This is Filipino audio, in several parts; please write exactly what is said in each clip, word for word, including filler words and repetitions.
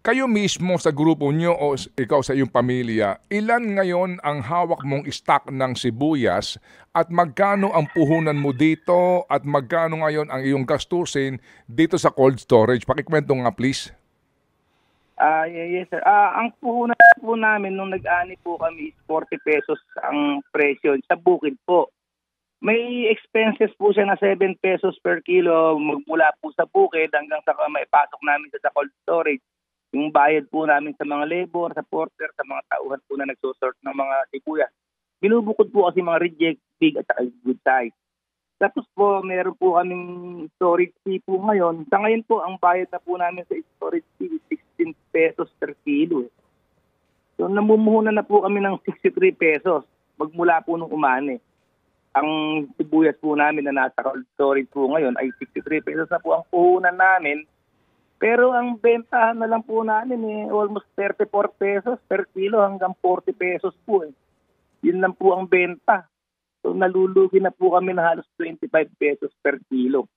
kayo mismo sa grupo nyo o s- ikaw sa iyong pamilya, ilan ngayon ang hawak mong stock ng sibuyas at magkano ang puhunan mo dito at magkano ngayon ang iyong gastusin dito sa cold storage? Pakikwento nga please. Ah, ye- yes, sir. Ah, ang puhunan po namin nung nag-ani po kami is forty pesos ang presyo sa bukid po. May expenses po siya na seven pesos per kilo magmula po sa bukid hanggang sa maipasok namin sa, sa cold storage. Yung bayad po namin sa mga labor, sa porter, sa mga tauhan po na nagsusort ng mga sibuyas. Binubukod po kasi mga reject, big at saka good size. Tapos po, meron po kaming storage fee po ngayon. Sa ngayon po, ang bayad na po namin sa storage fee is sixteen pesos per kilo. So namumuhunan na po kami ng sixty-three pesos magmula po nung umani. Ang sibuyas po namin na nasa cold storage po ngayon ay sixty-three pesos na po ang puhunan namin. Pero ang bentahan na lang po namin eh, almost thirty-four pesos per kilo hanggang forty pesos po eh. Yun lang po ang benta. So nalulugi na po kami na halos twenty-five pesos per kilo.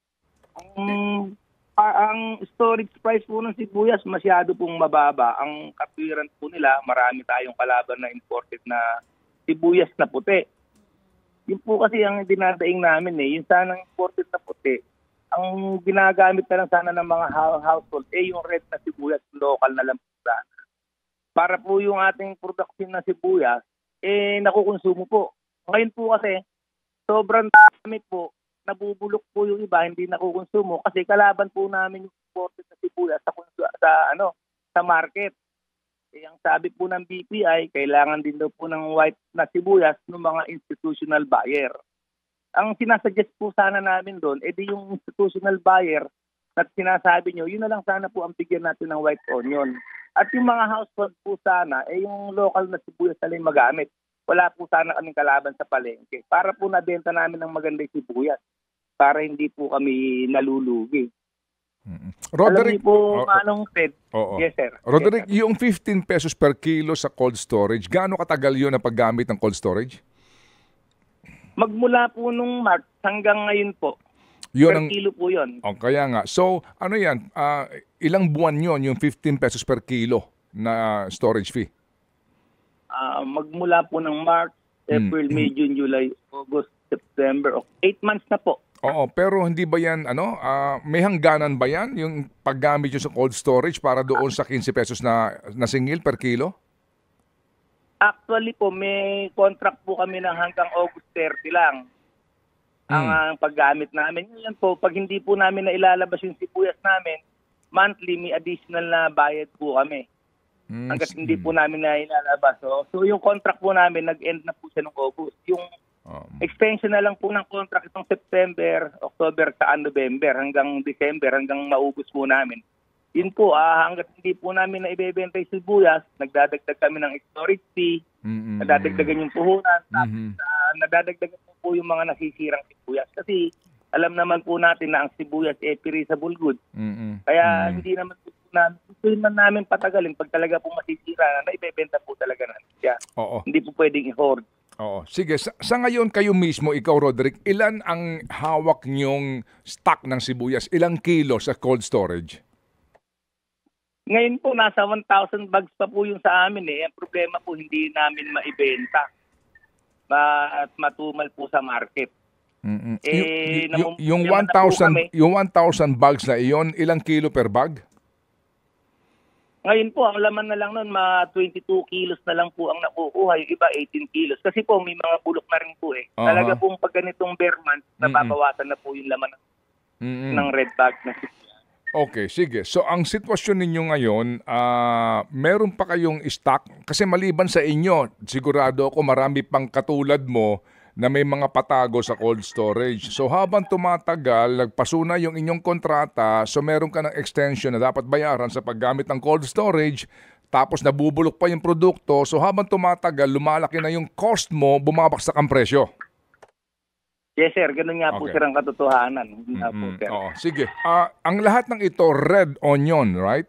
Ang, ah, ang storage price po ng sibuyas masyado pong mababa. Ang katwiran po nila, marami tayong kalaban na imported na sibuyas na puti. Yun po kasi ang dinadaing namin eh, yung sanang imported na puti. Ang ginagamit na lang sana ng mga household eh yung red na sibuyas, local na lang po sana. Para po yung ating production na sibuyas, eh nakukonsumo po. Ngayon po kasi, sobrang dami po, nabubulok po yung iba, hindi nakukonsumo kasi kalaban po namin yung imported na sibuyas sa, sa, ano, sa market. Eh, ang sabi po ng B P I, kailangan din daw po ng white na sibuyas ng mga institutional buyer. Ang sinasuggest po sana namin doon, edi yung institutional buyer at sinasabi nyo, yun na lang sana po ang bigyan natin ng white onion. At yung mga household po sana, eh yung local na sibuyas na lang magamit. Wala po sana kaming kalaban sa palengke. Para po nabenta namin ng magandang sibuyas. Para hindi po kami nalulugi. Mm-mm. Alam Roderick, niyo po, oo, manong Ted. oo. Yes, sir. Roderick, Yes, sir. yung fifteen pesos per kilo sa cold storage, gaano katagal yun ang paggamit ng cold storage? Magmula po nung March hanggang ngayon po. Yun Per ang, kilo po yun. oh, kaya nga. So, ano yan, ah, ilang buwan yon yung fifteen pesos per kilo na storage fee? Ah, magmula po ng March, April, Mm. May, June, July, August, September. Oh, eight months na po. Oo, pero hindi ba yan, ano, ah, may hangganan ba yan, yung paggamit nyo sa cold storage para doon sa fifteen pesos na, na singil per kilo? Actually po, may contract po kami ng hanggang August thirty lang. Ang Mm. ang paggamit namin. Ngayon po, pag hindi po namin na ilalabas yung sibuyas namin, monthly may additional na bayad po kami. Mm, Hanggat s- hindi po namin na ilalabas. So, so yung contract po namin, nag-end na po siya ng August. Yung um, extension na lang po ng contract itong September, October, sa November, hanggang December, hanggang maubos po namin. Yun po, ah, hanggat hindi po namin na ibebenta yung sibuyas, nagdadagdag kami ng storage fee, mm, mm, nadadagdagan yung puhunan, tapos Mhm. ah, nadadagdagan po, po yung mga nasisirang sibuyas. Kasi alam naman po natin na ang sibuyas ay perishable good. mm, mm, Kaya mm. hindi naman po namin, gusto man namin patagalin pag talaga po masisira na, ibebenta po talaga natin siya. Oo. Hindi po pwedeng i-hoard. Oo. Sige, sa, sa ngayon kayo mismo, ikaw Roderick, ilan ang hawak nyong stock ng sibuyas? Ilang kilo sa cold storage? Ngayon po, nasa one thousand bags pa po yung sa amin eh. Ang problema po, hindi namin maibenta Ma- at matumal po sa market. Mm-mm. Eh, yung, yung, namum- yung, naman na po 1,000 kami. yung one thousand bags na iyon, ilang kilo per bag? Ngayon po, ang laman na lang nun, mga twenty-two kilos na lang po ang nakukuha. Yung iba, eighteen kilos. Kasi po, may mga bulok na rin po eh. Aha. Talaga pong pag ganitong bear month, nababawasan na po yung laman ng, Mm-mm. ng red bag na sibuyas. Okay, sige. So ang sitwasyon ninyo ngayon, ah, meron pa kayong stock? Kasi maliban sa inyo, sigurado ako marami pang katulad mo na may mga patago sa cold storage. So habang tumatagal, nagpasuna yung inyong kontrata, so meron ka ng extension na dapat bayaran sa paggamit ng cold storage, tapos nabubulok pa yung produkto, so habang tumatagal, lumalaki na yung cost mo, bumabagsak ang presyo. Yes, sir. Ganun nga po, Okay. sir, ang katotohanan. Hindi nga po, Mm, sir. oo. Sige. Ah, ang lahat ng ito, red onion, right?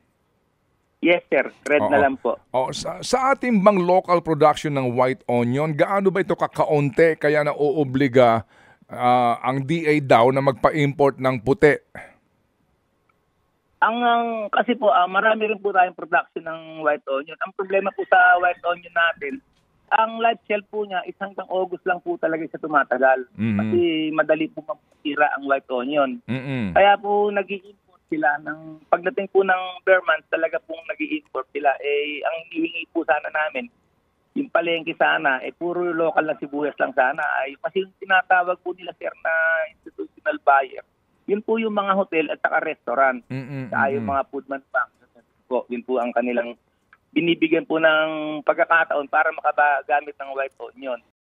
Yes, sir. Red Oo. na lang po. Oh, sa, sa ating bang local production ng white onion, gaano ba ito kakaunti kaya nauobliga ah, ang D A daw na magpa-import ng puti? Ang, ang kasi po, ah, marami rin po tayong production ng white onion. Ang problema po sa white onion natin, ang life shelf po niya is hanggang August lang po talaga siya tumatagal. Mhm. Kasi madali po masira ang white onion. Mm-mm. Kaya po nag-i-import sila ng pagdating po ng bare months, talaga pong nag-i-import sila. Eh ang hinihingi po sana namin, yung palengke sana, eh puro local na sibuyas lang sana. Ay, kasi yung tinatawag po nila sir na institutional buyer, yun po yung mga hotel at saka restaurant. Mm-mm. Saka yung mga food manufacturers po, yun po ang kanilang binibigyan po ng pagkakataon para makagamit ng white onion.